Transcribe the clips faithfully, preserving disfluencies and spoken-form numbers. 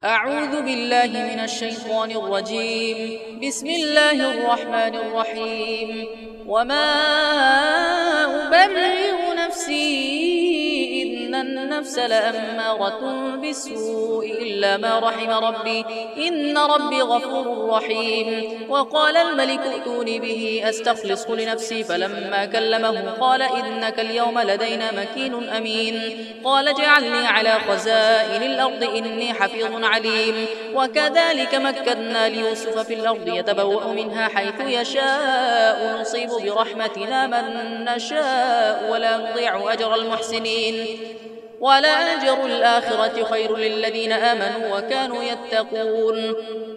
أعوذ بالله من الشيطان الرجيم. بسم الله الرحمن الرحيم. وما أبرئ نفسي إن النفس لأمارة بالسوء إلا ما رحم ربي إن ربي غفور رحيم. وقال الملك ائتوني به أستخلصه لنفسي فلما كلمه قال إنك اليوم لدينا مكين أمين. قال اجعلني على خزائن الأرض إني حفيظ عليم. وكذلك مكنا ليوسف في الأرض يتبوأ منها حيث يشاء نصيب برحمتنا من نشاء ولا نضيع أجر المحسنين. ولأجر الآخرة خير للذين آمنوا وكانوا يتقون.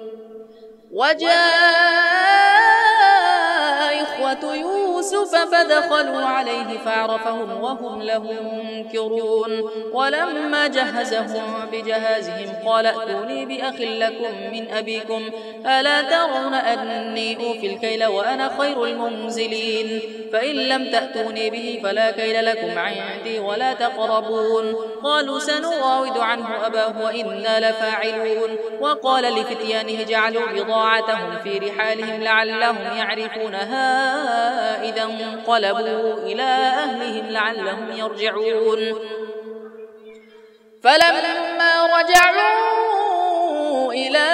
وجاء إخوة يوسف فدخلوا عليه فعرفهم وهم له منكرون. ولما جهزهم بجهازهم قال ائتوني بأخ لكم من أبيكم ألا ترون أني أوفي الكيل وأنا خير المنزلين. فإن لم تأتوني به فلا كيل لكم عندي ولا تقربون. قالوا سنراود عنه أباه وإنا لفاعلون. وقال لفتيانه جعلوا بضاعتهم في رحالهم لعلهم يعرفونها إذا انقلبوا إلى أهلهم لعلهم يرجعون. فلما رجعوا إلى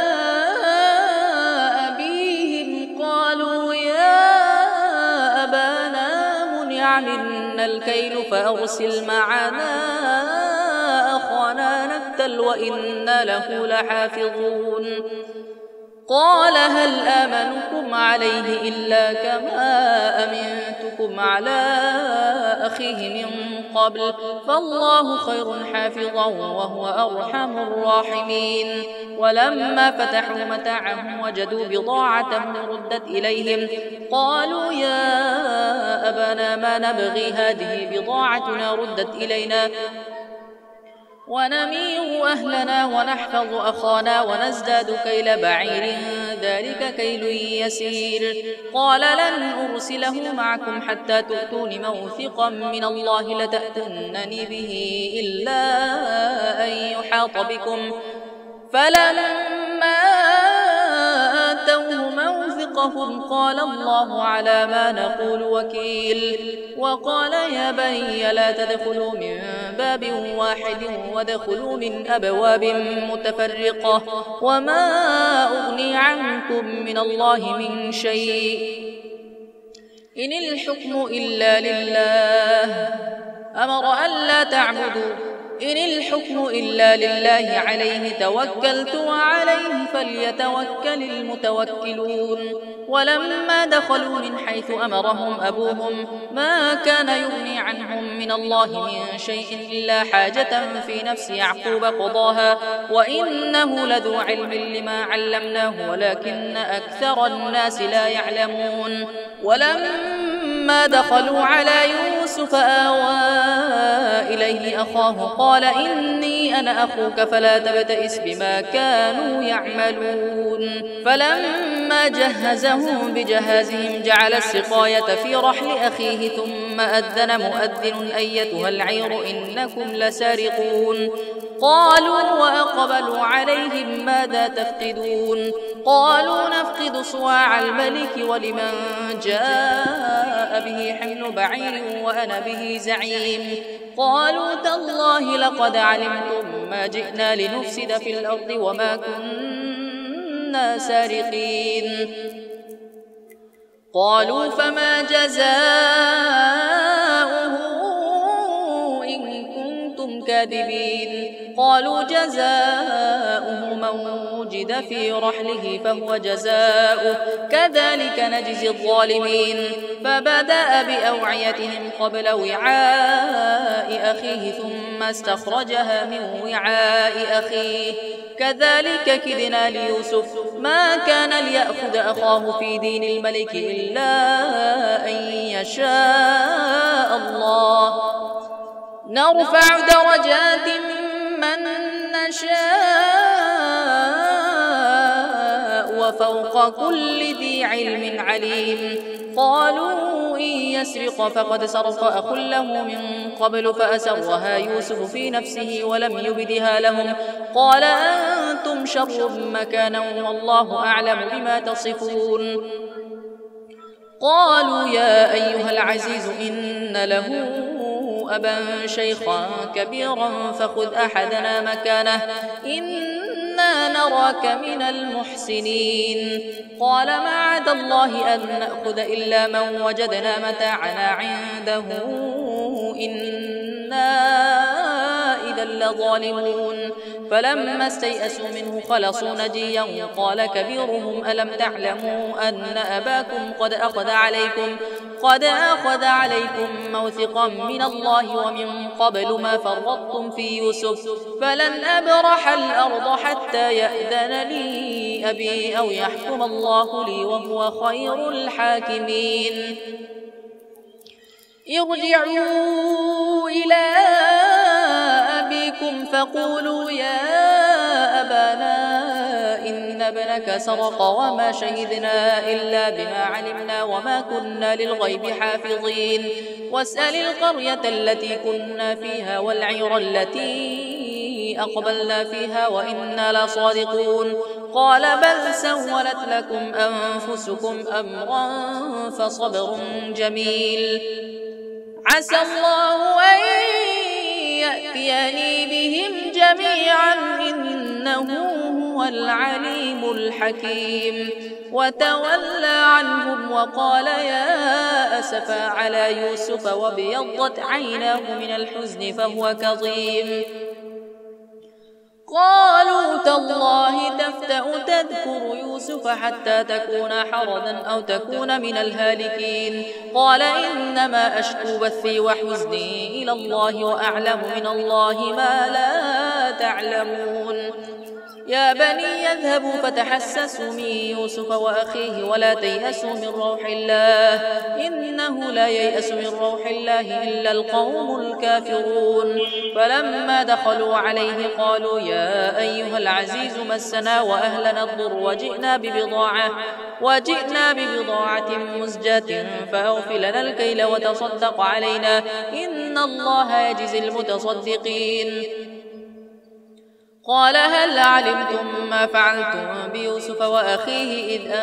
أبيهم قالوا يا أبانا منع منا الكيل فأرسل معنا أخانا نكتل وإنا له لحافظون. قال هل آمنكم عليه إلا كما أمنتكم على أخيه من قبل فالله خير حافظا وهو أرحم الراحمين. ولما فتحوا متاعهم وجدوا بضاعتهم ردت إليهم قالوا يا أبانا ما نبغي هذه بضاعتنا ردت إلينا ونمير أهلنا ونحفظ أخانا ونزداد كيل بعير ذلك كيل يسير. قال لن أرسله معكم حتى تؤتون موثقا من الله لتأتونني به إلا أن يحاط بكم. فلما آتوه موثقهم قال الله على ما نقول وكيل. وقال يا بني لا تدخلوا من باب واحد وادخلوا من أبواب متفرقة وما أغني عنكم من الله من شيء إن الحكم إلا لله أمر ألا تعبدوا إن الحكم إلا لله عليه توكلت وعليه فليتوكل المتوكلون. ولما دخلوا من حيث أمرهم أبوهم ما كان يغني عنهم من الله من شيء إلا حاجة في نفس يعقوب قضاها وإنه لذو علم لما علمناه ولكن أكثر الناس لا يعلمون. ولما دخلوا على يوسف آوى إليه أخاه قال إني أنا أخوك فلا تبتئس بما كانوا يعملون. فلما جهزهم بجهازهم جعل السقاية في رحل أخيه ثم أذن مؤذن أيتها العير إنكم لسارقون. قالوا وأقبلوا عليهم ماذا تفقدون. قالوا نفقد صواع الملك ولمن جاء به حمل بعير وأنا به زعيم. قالوا تالله لقد علمتم ما جئنا لنفسد في الأرض وما كنا سارقين. قالوا فما جزاؤه إن كنتم كاذبين. قالوا جزاؤه من وجد في رحله فهو جزاؤه كذلك نجزي الظالمين. فبدأ بأوعيتهم قبل وعاء أخيه ثم استخرجها من وعاء أخيه كذلك كدنا ليوسف ما كان ليأخذ أخاه في دين الملك إلا أن يشاء الله نرفع درجات من نشاء وفوق كل ذي علم عليم. قالوا إن يسرق فقد سرق أخ له من قبل فأسرها يوسف في نفسه ولم يبدها لهم قال أنتم شر مكانا والله أعلم بما تصفون. قالوا يا أيها العزيز إن له أبا شيخا كبيرا فخذ أحدنا مكانه إنا نراك من المحسنين. قال معاذ الله أن نأخذ إلا من وجدنا متاعنا عنده إنا إذا لظالمون. فلما استيئسوا منه خلصوا نجيا قال كبيرهم ألم تعلموا أن أباكم قد أخذ عليكم قد أخذ عليكم موثقا من الله ومن قبل ما فرطتم في يوسف فلن أبرح الأرض حتى يأذن لي أبي أو يحكم الله لي وهو خير الحاكمين. ارجعوا إلى أبيكم فقولوا يا أبانا إن ابنك سرق وما شهدنا إلا بما علمنا وما كنا للغيب حافظين. واسأل القرية التي كنا فيها والعير التي أقبلنا فيها وإنا لصادقون. قال بل سولت لكم أنفسكم أمرا فصبر جميل عسى الله أن يأتيني بهم جميعا إنه هو العليم الحكيم. وتولى عنهم وقال يا أسفا على يوسف وابيضت عيناه من الحزن فهو كظيم. قالوا تالله تفتأ تذكر يوسف حتى تكون حردا أو تكون من الهالكين. قال إنما أشكو بثي وحزني إلى الله وأعلم من الله ما لا تعلمون. يا بني يذهبوا فتحسسوا من يوسف وأخيه ولا تيأسوا من روح الله إنه لا ييأس من روح الله إلا القوم الكافرون. فلما دخلوا عليه قالوا يا أيها العزيز مسنا وأهلنا الضر وجئنا ببضاعة وجئنا ببضاعة مزجاة فأوف لنا الكيل وتصدق علينا إن الله يجزي المتصدقين. قال هل علمتم ما فعلتم بيوسف وأخيه إذ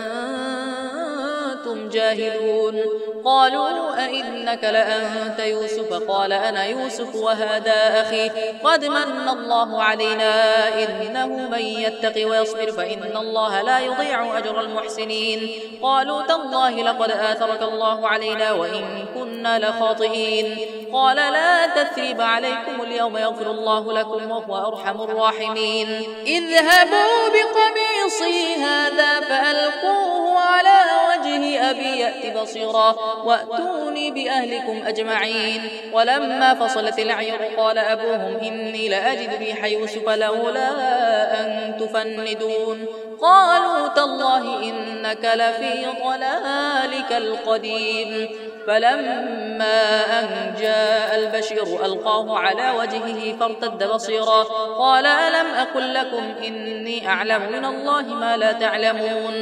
أنتم جاهلون؟ قالوا أئنك لأنت يوسف؟ قال أنا يوسف وهذا أخي قد من الله علينا إنه من يتق ويصبر فإن الله لا يضيع أجر المحسنين. قالوا تالله لقد آثرك الله علينا وإن كنا لخاطئين. قال لا تثريب عليكم اليوم يغفر الله لكم وهو أرحم الراحمين. اذهبوا بقميصي هذا فألقوه على وجه أبي يأت بصيرا وأتوني بأهلكم أجمعين. ولما فصلت العير قال أبوهم إني لأجد ريح يوسف لولا أن تفندون. قالوا تالله إنك لفي ضلالك القديم. فلما أن جاء البشير ألقاه على وجهه فارتد بصيرا قال ألم أقل لكم إني أعلم من الله ما لا تعلمون؟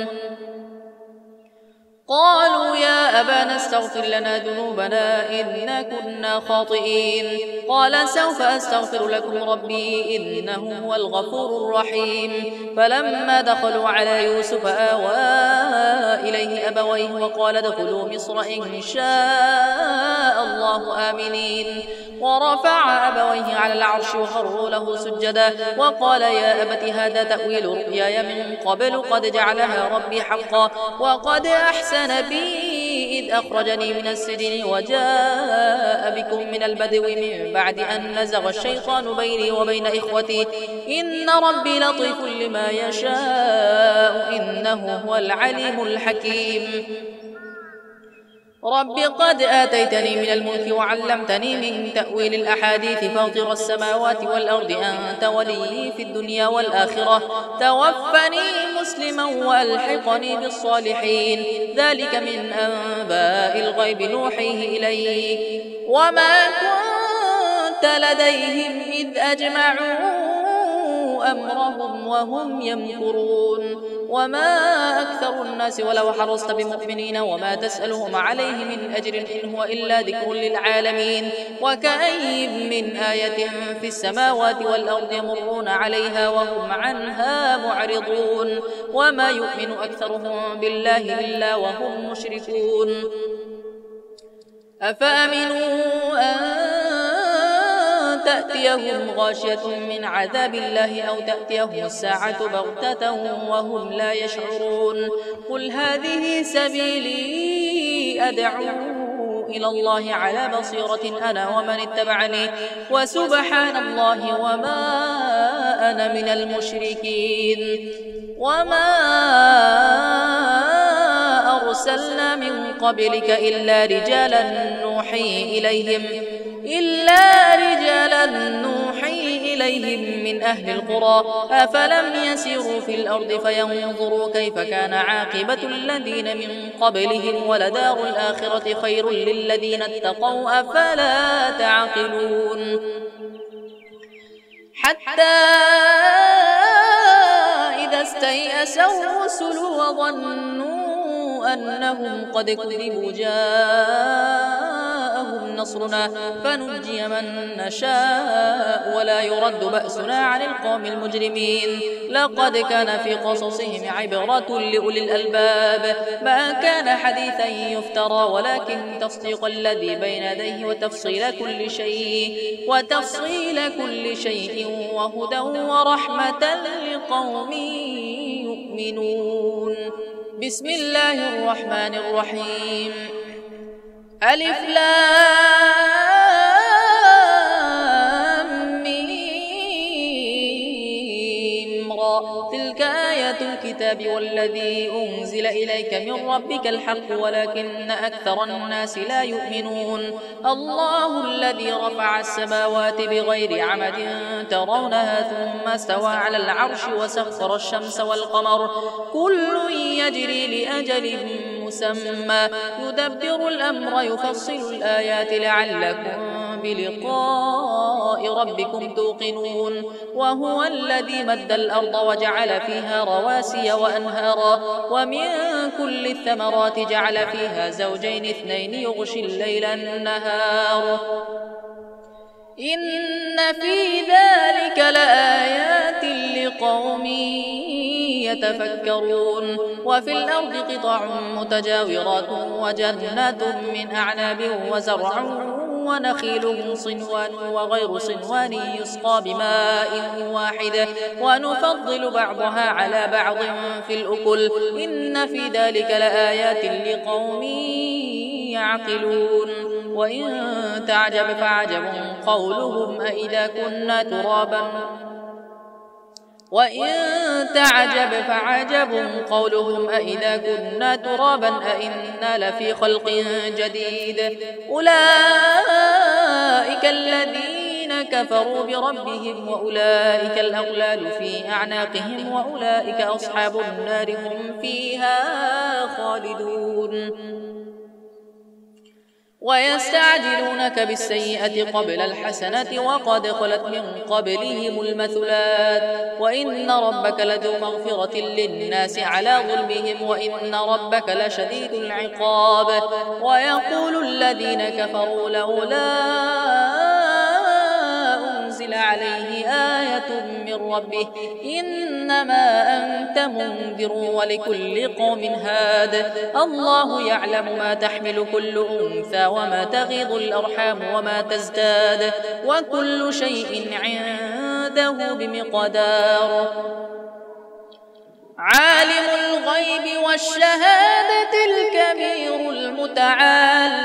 قالوا يا أبانا استغفر لنا ذنوبنا إنا كنا خاطئين. قال سوف أستغفر لكم ربي إنه هو الغفور الرحيم. فلما دخلوا على يوسف آوى إليه أبويه وقال ادخلوا مصر إن شاء الله آمنين. ورفع أبويه على العرش وخروا له سجدا وقال يا أبت هذا تأويل رؤياي من قبل قد جعلها ربي حقا وقد أحسن بي إذ أخرجني من السجن وجاء بكم من البدو من بعد أن نزغ الشيطان بيني وبين إخوتي إن ربي لطيف لما يشاء إنه هو العليم الحكيم. رب قد آتيتني من الملك وعلمتني من تأويل الأحاديث فاطر السماوات والأرض أنت ولي في الدنيا والآخرة توفني مسلما وألحقني بالصالحين. ذلك من أنباء الغيب نوحيه إليك وما كنت لديهم إذ أجمعوا أمرهم وهم يمكرون وما أكثر الناس ولو حرصت بمؤمنين وما تسألهم عليه من أجر إن هو إلا ذكر للعالمين وكأي من آية في السماوات والأرض يمرون عليها وهم عنها معرضون وما يؤمن أكثرهم بالله إلا وهم مشركون أفأمنوا أن تأتيهم غاشية من عذاب الله أو تأتيهم الساعة بغتة وهم لا يشعرون قل هذه سبيلي أدعو إلى الله على بصيرة أنا ومن اتبعني وسبحان الله وما أنا من المشركين وما أرسلنا من قبلك إلا رجالا نوحي إليهم إلا رجالا نوحي إليهم من أهل القرى أفلم يسيروا في الأرض فينظروا كيف كان عاقبة الذين من قبلهم ولدار الآخرة خير للذين اتقوا أفلا تعقلون حتى إذا استيأس الرسل وظنوا أنهم قد كذبوا جاءهم نصرنا فننجي من نشاء ولا يرد بأسنا عن القوم المجرمين لقد كان في قصصهم عبرة لأولي الألباب ما كان حديثا يفترى ولكن تصديق الذي بين يديه وتفصيل كل شيء وتفصيل كل شيء وهدى ورحمة لقوم يؤمنون بسم الله الرحمن الرحيم ألف لام ميم را تلك آيات الكتاب والذي أنزل إليك من ربك الحق ولكن أكثر الناس لا يؤمنون الله الذي رفع السماوات بغير عمد ترونها ثم استوى على العرش وسخر الشمس والقمر كل يجري لأجل مسمى يدبر الأمر يفصل الآيات لعلكم بلقاء ربكم توقنون وهو الذي مد الأرض وجعل فيها رواسي وأنهارا ومن كل الثمرات جعل فيها زوجين اثنين يغشي الليل النهار إن في ذلك لآيات لقوم يتفكرون وفي الأرض قطع متجاورات وجنات من أعناب وزرع ونخيل صنوان وغير صنوان يسقى بماء واحد ونفضل بعضها على بعض في الأكل إن في ذلك لآيات لقوم يعقلون وإن تعجب فعجب قولهم أإذا كنا ترابا وإن تعجب فعجب قولهم أإذا كنا ترابا أإنا لفي خلق جديد أولئك الذين كفروا بربهم وأولئك الأغلال في أعناقهم وأولئك أصحاب النار هم فيها خالدون ويستعجلونك بالسيئة قبل الحسنة وقد خلت من قبلهم المثلات وإن ربك لذو مغفرة للناس على ظلمهم وإن ربك لشديد العقاب ويقول الذين كفروا لولا أنزل عليه آية من ربه إنما أنت منذر ولكل قوم هاد الله يعلم ما تحمل كل أنثى وما تغيض الأرحام وما تزداد وكل شيء عنده بمقدار عالم الغيب والشهادة الكبير المتعال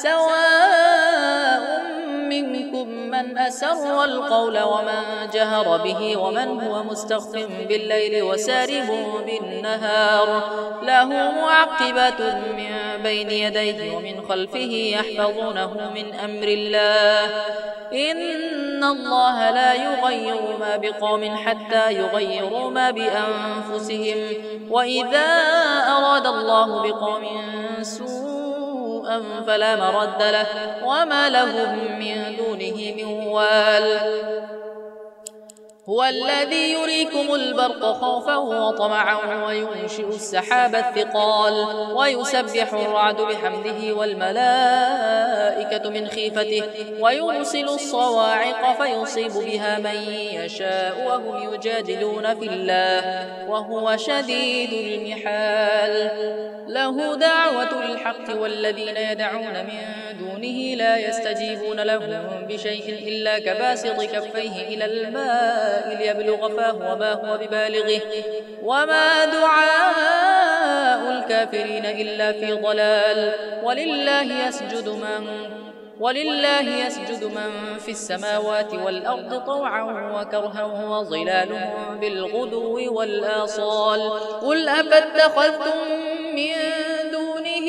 سواء منكم من أسر القول ومن جهر به ومن هو مستخف بالليل وسارب بالنهار له معقبات من بين يديه ومن خلفه يحفظونه من أمر الله إن الله لا يغير ما بقوم حتى يغيروا ما بأنفسهم وإذا أراد الله بقوم سوءا فلا مرد له وما لهم من دونه من وال هو الذي يريكم البرق خوفا وطمعا وينشئ السحاب الثقال ويسبح الرعد بحمده والملائكة من خيفته ويرسل الصواعق فيصيب بها من يشاء وهم يجادلون في الله وهو شديد المحال. له دعوة الحق والذين يدعون من دونه لا يستجيبون لهم بشيء إلا كباسط كفيه إلى الماء ليبلغ فاه وما هو ببالغه وما دعاء الكافرين إلا في ضلال. ولله يسجد من ولله يسجد من في السماوات والأرض طوعا وكرها وظلالهم بالغدو والآصال. قل أفاتخذتم من دونه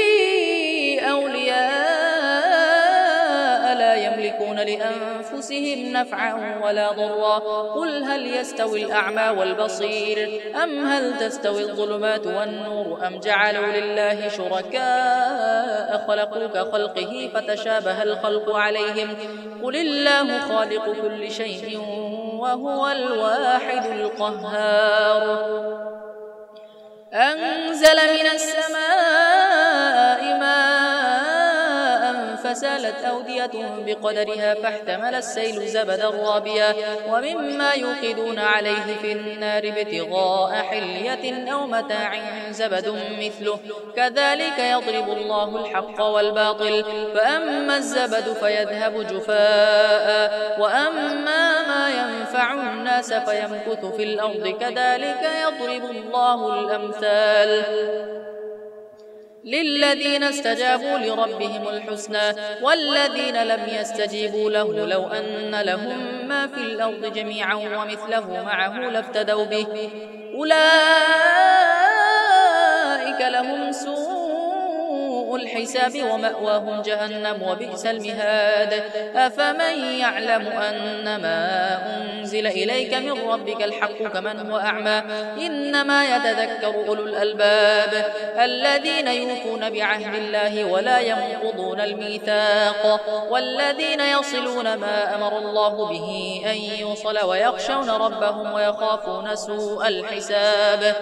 أولياء لا يملكون لأنفسهم نفعا ولا ضرا. قل هل يستوي الأعمى والبصير أم هل تستوي الظلمات والنور أم جعلوا لله شركاء خلقوا كخلقه فتشابه الخلق عليهم. قل الله خالق كل شيء وهو الواحد القهار. أنزل من السماء ماء فسالت أودية بقدرها فاحتمل السيل زبدا رابيا ومما يوقدون عليه في النار ابتغاء حلية أو متاع زبد مثله كذلك يضرب الله الحق والباطل فأما الزبد فيذهب جفاء وأما ما ينفع الناس فيمكث في الأرض كذلك يضرب الله الأمثال. للذين استجابوا لربهم الحسنى والذين لم يستجيبوا له لو أن لهم ما في الأرض جميعا ومثله معه لافتدوا به أولئك لهم سوء الحساب ومأواهم جهنم وبئس المهاد. أفمن يعلم أن ما أنزل إليك من ربك الحق كمن هو أعمى إنما يتذكر أولو الألباب الذين يوفون بعهد الله ولا ينقضون الميثاق والذين يصلون ما أمر الله به أن يوصل ويخشون ربهم ويخافون سوء الحساب.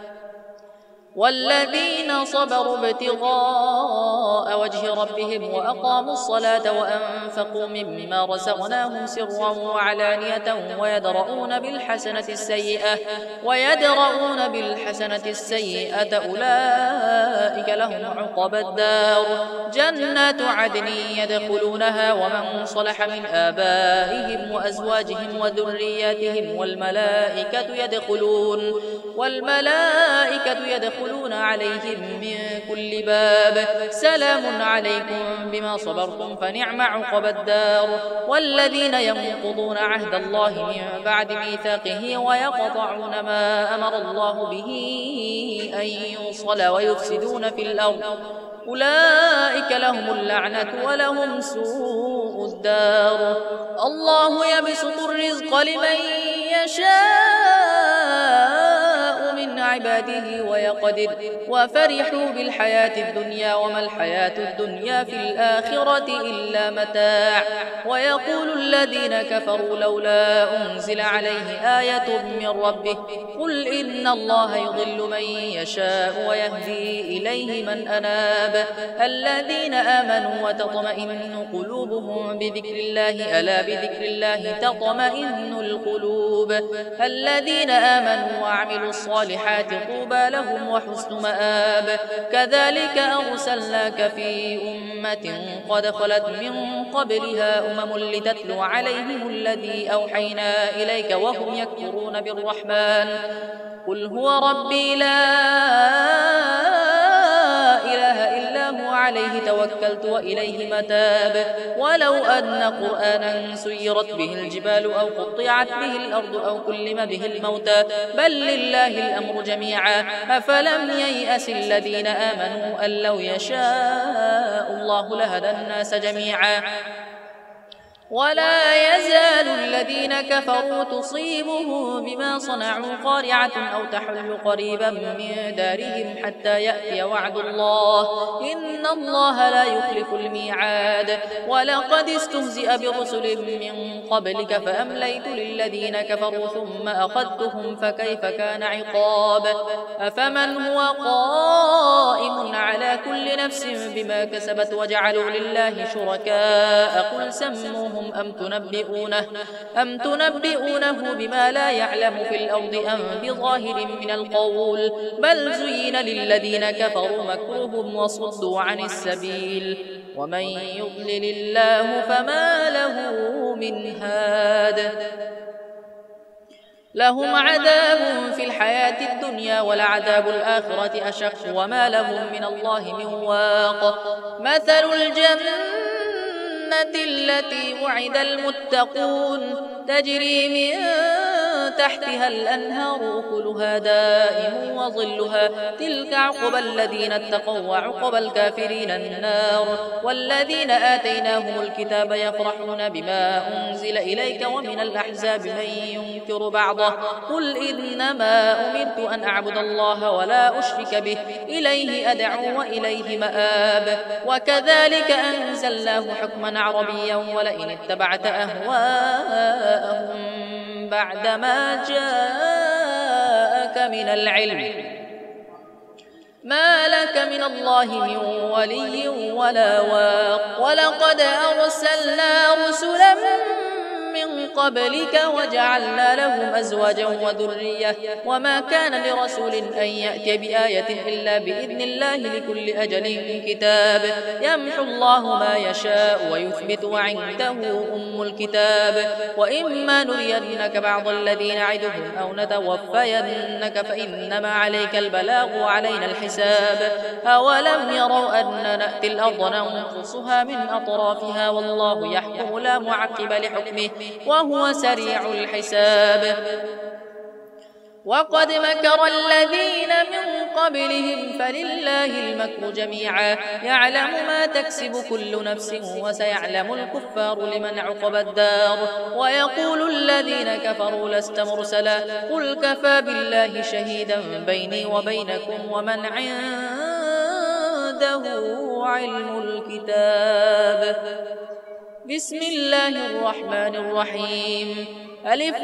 والذين صبروا ابتغاء وجه ربهم وأقاموا الصلاة وأنفقوا مما رزقناهم سرا وعلانية ويدرؤون بالحسنة السيئة ويدرؤون بالحسنة السيئة أولئك لهم عقبى الدار جنات عدن يدخلونها ومن صلح من آبائهم وأزواجهم وذرياتهم والملائكة يدخلون والملائكة يدخلون يدخلون عليهم من كل باب سلام عليكم بما صبرتم فنعم عقبى الدار. والذين ينقضون عهد الله من بعد ميثاقه ويقطعون ما أمر الله به أن يوصل ويفسدون في الأرض أولئك لهم اللعنة ولهم سوء الدار. الله يبسط الرزق لمن يشاء من عباده ويقدر وفرحوا بالحياة الدنيا وما الحياة الدنيا في الآخرة إلا متاع. ويقول الذين كفروا لولا أنزل عليه آية من ربه قل إن الله يضل من يشاء ويهدي إليه من أناب. الذين آمنوا وتطمئن قلوبهم بذكر الله ألا بذكر الله تطمئن القلوب. الذين آمنوا وعملوا الصالحات طوبى لهم وحسن مآب. كذلك أرسلناك في أمة قد خلت من قبلها أمم لتتلو عليهم الذي أوحينا إليك وهم يكفرون بالرحمن قل هو ربي لا إله إلا هو عليه توكلت وإليه متاب. ولو أن قرآنا سيرت به الجبال أو قطعت به الأرض أو كلم به الموتى بل لله الأمر جميعا. أفلم ييأس الذين آمنوا أن لو يشاء الله لهدى الناس جميعا ولا يزال الذين كفروا تصيبهم بما صنعوا قارعة أو تحل قريبا من دارهم حتى يأتي وعد الله إن الله لا يخلف الميعاد ولقد استهزئ برسل من قبلك فأمليت للذين كفروا ثم أخذتهم فكيف كان عقاب أفمن هو قائم على كل نفس بما كسبت وجعلوا لله شركاء قل سموهم أم تنبئونه, أم تنبئونه بما لا يعلم في الأرض أم بظاهر من القول بل زين للذين كفروا مكرهم وصدوا عن السبيل ومن يضلل الله فما له من هاد لهم عذاب في الحياة الدنيا ولعذاب الآخرة أشق وما لهم من الله من واق مثل الجنة التي وعد المتقون تجري من تحتها الأنهار أكلها دائم وظلها تلك عقبى الذين اتقوا وعقبى الكافرين النار والذين آتيناهم الكتاب يفرحون بما أنزل إليك ومن الأحزاب من ينكر بعضه قل إنما أمرت أن أعبد الله ولا أشرك به إليه أدعو وإليه مآب وكذلك أنزلناه حكما عربيا ولئن اتبعت أهواءهم بعدما جاءك من العلم ما لك من الله من ولي ولا واق ولقد أرسلنا رسلا من قبلك وجعلنا لهم أزواجا وذرية وما كان لرسول أن يأتي بآية إلا بإذن الله لكل أجل كتاب يمحو الله ما يشاء ويثبت وعنده أم الكتاب وإما نرينك بعض الذين نعدهم أو نتوفينك فإنما عليك البلاغ وعلينا الحساب أولم يروا أن نأتي الأرض ننقصها من أطرافها والله يحكم لا معقب لحكمه وهو سريع الحساب وقد مكر الذين من قبلهم فلله المكر جميعا يعلم ما تكسب كل نفس وسيعلم الكفار لمن عقبى الدار ويقول الذين كفروا لست مرسلا قل كفى بالله شهيدا بيني وبينكم ومن عنده علم الكتاب بسم الله الرحمن الرحيم ألف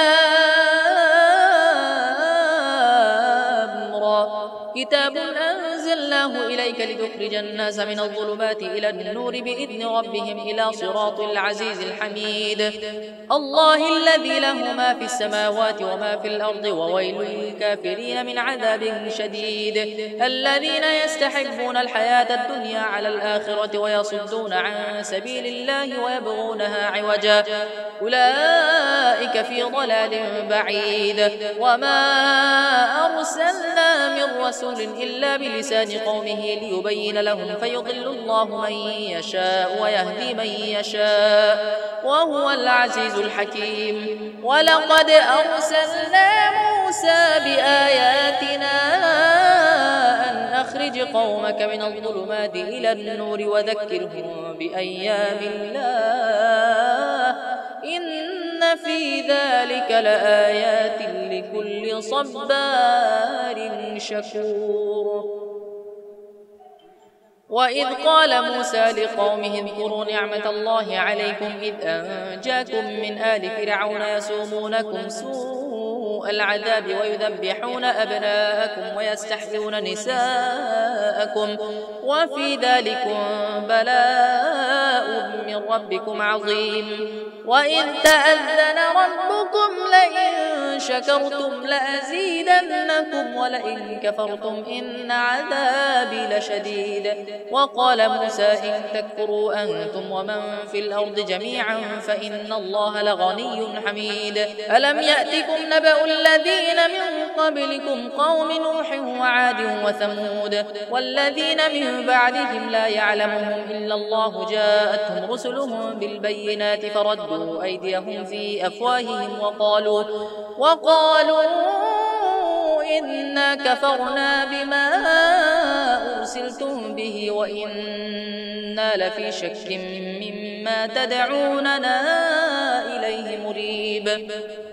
لام را كتاب أنزلناه إليك لتخرج الناس من الظلمات إلى النور بإذن ربهم إلى صراط العزيز الحميد الله الذي له ما في السماوات وما في الأرض وويل للكافرين من عذاب شديد الذين يستحبون الحياة الدنيا على الآخرة ويصدون عن سبيل الله ويبغونها عوجا أولئك في ضلال بعيد وما أرسلنا من رسول إلا بلسان قومه ليبين لهم فيضل الله من يشاء ويهدي من يشاء وهو العزيز الحكيم ولقد أرسلنا موسى بآياتنا أن أخرج قومك من الظلمات إلى النور وذكرهم بأيام الله إن في ذلك لآيات لكل صبار شكور وإذ قال موسى لقومه اذكروا نعمة الله عليكم إذ أنجاكم من آل فرعون يسومونكم سوء العذاب ويذبحون أبناءكم ويستحيون نساءكم وفي ذلكم بلاء من ربكم عظيم وإذ تأذن ربكم لئن شكرتم لأزيدنكم ولئن كفرتم إن عذابي لشديد وقال موسى إن تكفروا أنتم ومن في الأرض جميعا فإن الله لغني حميد ألم يأتكم نبأ الذين من قبلكم قوم نوح وعاد وثمود والذين من بعدهم لا يعلمهم إلا الله جاءتهم رسلهم بالبينات فردوا أيديهم في أفواههم وقالوا وقالوا إنا كفرنا بما أرسلتم به وإنا لفي شك مما تدعوننا إليه مريب.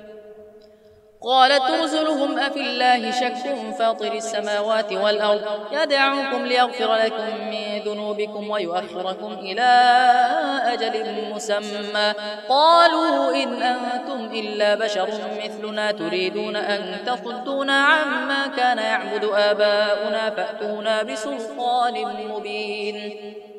قالت رسلهم أفي الله شك فاطر السماوات والأرض يدعوكم ليغفر لكم من ذنوبكم ويؤخركم إلى أجل مسمى قالوا إن أنتم إلا بشر مثلنا تريدون أن تصدونا عما كان يعبد آباؤنا فأتونا بسلطان مبين.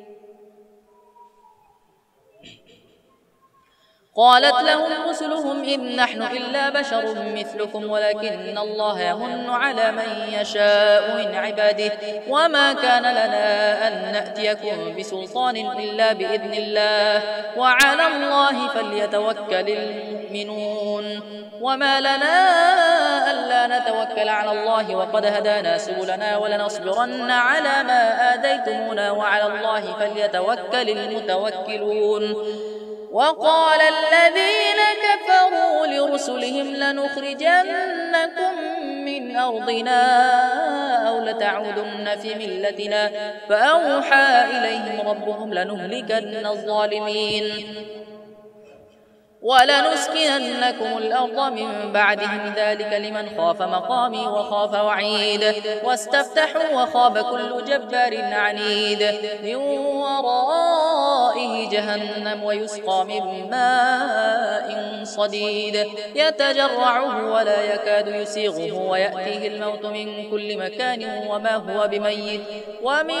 قالت لهم رسلهم إن نحن إلا بشر مثلكم ولكن الله يمن على من يشاء من عباده وما كان لنا أن نأتيكم بسلطان إلا بإذن الله وعلى الله فليتوكل المؤمنون. وما لنا ألا نتوكل على الله وقد هدانا سبلنا ولنصبرن على ما آذيتمونا وعلى الله فليتوكل المتوكلون. وقال الذين كفروا لرسلهم لنخرجنكم من أرضنا أو لتعودن في ملتنا فأوحى إليهم ربهم لنهلكن الظالمين ولنسكننكم الأرض من بعدهم ذلك لمن خاف مقامي وخاف وعيد. واستفتحوا وخاب كل جبار عنيد من ورائه جهنم ويسقى من ماء صديد يتجرعه ولا يكاد يسيغه ويأتيه الموت من كل مكان وما هو بميت ومن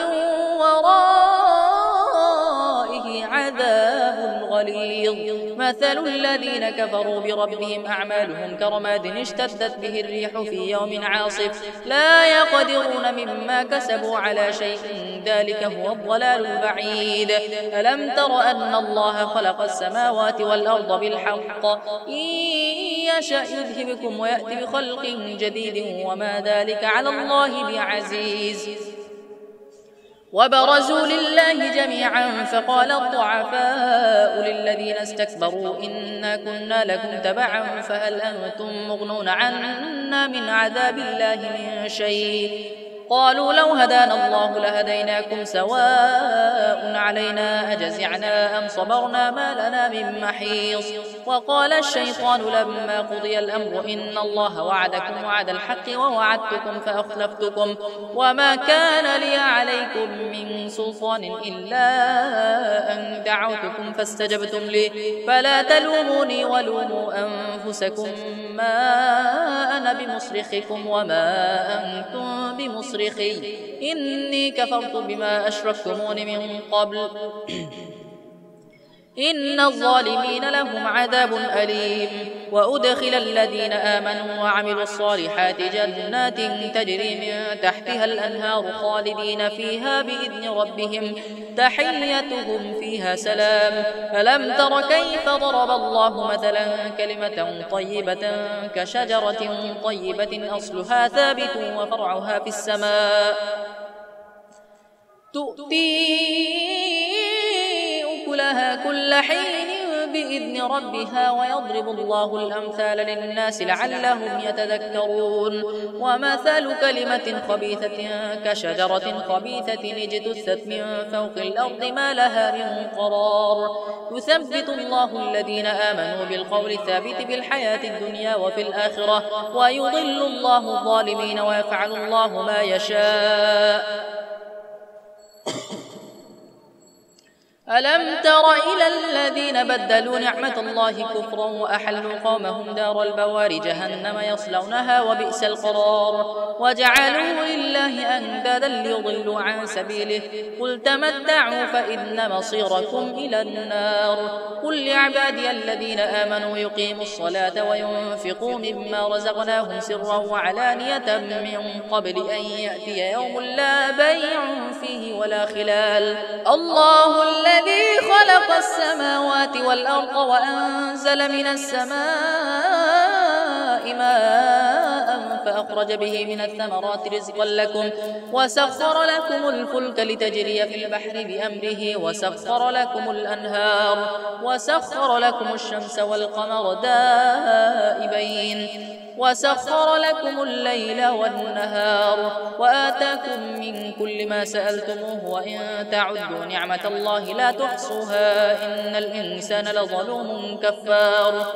ورائه عذاب غليظ. مثل الذين كفروا بربهم أعمالهم كرماد اشتدت به الريح في يوم عاصف لا يقدرون مما كسبوا على شيء ذلك هو الضلال البعيد. ألم تر أن الله خلق السماوات والأرض بالحق إن يشأ يذهبكم ويأتي بخلق جديد وما ذلك على الله بعزيز. وبرزوا لله جميعا فقال الضعفاء للذين استكبروا إنا كنا لكم تبعا فهل أنتم مغنون عنا من عذاب الله من شيء قالوا لو هدانا الله لهديناكم سواء علينا أجزعنا أم صبرنا ما لنا من محيص. وقال الشيطان لما قضي الأمر إن الله وعدكم وعد الحق ووعدتكم فأخلفتكم وما كان لي عليكم من سلطان إلا أن دعوتكم فاستجبتم لي فلا تلوموني ولوموا أنفسكم ما أنا بمصرخكم وما أنتم بمصرخي إني كفرت بما أشركتمون من قبل إن الظالمين لهم عذاب أليم. وأدخل الذين آمنوا وعملوا الصالحات جنات تجري من تحتها الأنهار خالدين فيها بإذن ربهم تحيتهم فيها سلام. ألم تر كيف ضرب الله مثلا كلمة طيبة كشجرة طيبة أصلها ثابت وفرعها في السماء تؤتي لها كل حين بإذن ربها ويضرب الله الأمثال للناس لعلهم يتذكرون. ومثل كلمة خبيثة كشجرة خبيثة اجتثت من فوق الأرض ما لها من قرار يثبت الله الذين آمنوا بالقول الثابت في الحياة الدنيا وفي الآخرة ويضل الله الظالمين ويفعل الله ما يشاء. ألم تر إلى الذين بدلوا نعمة الله كفرا وأحلوا قومهم دار البوار جهنم يصلونها وبئس القرار وجعلوا لله أندادا ليضلوا عن سبيله قل تمتعوا فإن مصيركم إلى النار. قل لعبادي الذين آمنوا يقيموا الصلاة وينفقوا مما رزقناهم سرا وعلانية من قبل أن يأتي يوم لا بيع فيه ولا خلال. الله الذي الذي خلق السماوات والأرض وأنزل من السماء ماء فأخرج به من الثمرات رزقا لكم وسخر لكم الفلك لتجري في البحر بأمره وسخر لكم الأنهار وسخر لكم الشمس والقمر دائبين وسخر لكم الليل والنهار وآتاكم من كل ما سألتموه وإن تعدوا نعمة الله لا تحصوها إن الإنسان لظلوم كفار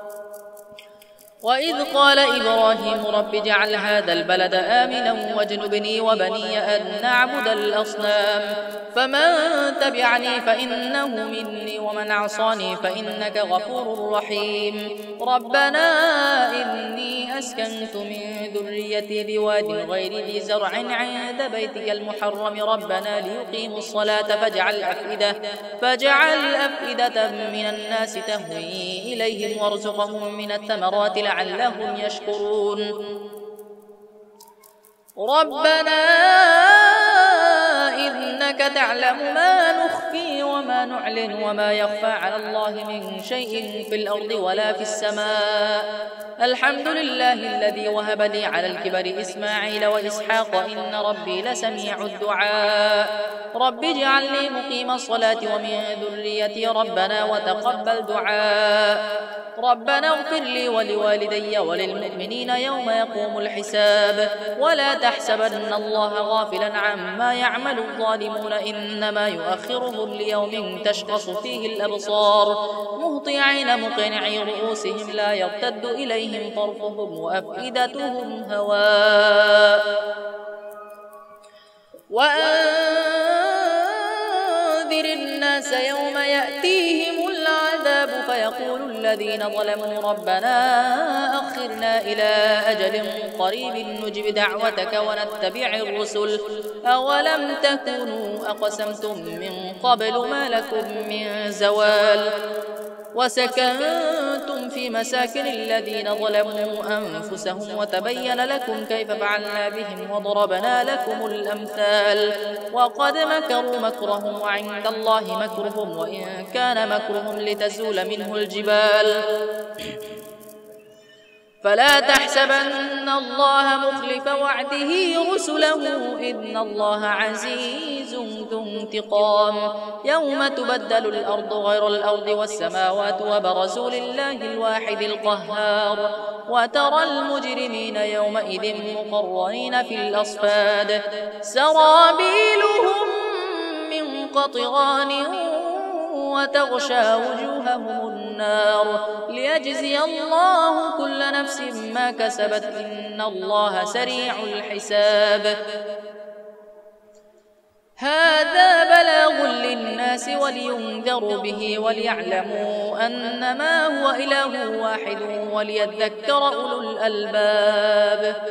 وإذ قال إبراهيم رب اجعل هذا البلد آمنا واجنبني وبني أن نعبد الأصنام فمن تبعني فإنه مني ومن عصاني فإنك غفور رحيم ربنا إني أسكنت من ذريتي بواد غير ذي زرع عند بيتك المحرم ربنا ليقيموا الصلاة فاجعل أفئدة, فاجعل أفئدة من الناس تهوي إليهم وارزقهم من الثمرات لعلهم يشكرون ربنا إنك تعلم ما نخفي وما نعلن وما يخفى على الله من شيء في الأرض ولا في السماء الحمد لله الذي وهب لي على الكبر إسماعيل وإسحاق إن ربي لسميع الدعاء رب اجعلني مقيم الصلاة ومن ذريتي ربنا وتقبل دعاء ربنا اغفر لي ولوالدي وللمؤمنين يوم يقوم الحساب ولا تحسبن الله غافلا عما يعمل الظالمون إنما يؤخرهم ليوم تشخص فيه الأبصار مهطعين مقنعي رؤوسهم لا يرتد إليهم طرفهم وأفئدتهم هواء وأنذر الناس يوم يأتيهم العذاب فيقول الذين ظلموا ربنا أخرنا إلى أجل قريب نجب دعوتك ونتبع الرسل أولم تكونوا أقسمتم من قبل ما لكم من زوال وسكنتم في مساكن الذين ظلموا أنفسهم وتبين لكم كيف فعلنا بهم وضربنا لكم الأمثال وقد مكروا مكرهم وعند الله مكرهم وإن كان مكرهم لتزول منه الجبال فلا تحسبن الله مخلف وعده رسله إن الله عزيز ذو انتقام يوم تبدل الأرض غير الأرض والسماوات وبرزوا لله الواحد القهار وترى المجرمين يومئذ مقرنين في الأصفاد سرابيلهم من قطران وتغشى وجوههم النار ليجزي الله كل نفس ما كسبت إن الله سريع الحساب هذا بلاغ للناس ولينذروا به وليعلموا أنما هو إله واحد وليذكر أولو الألباب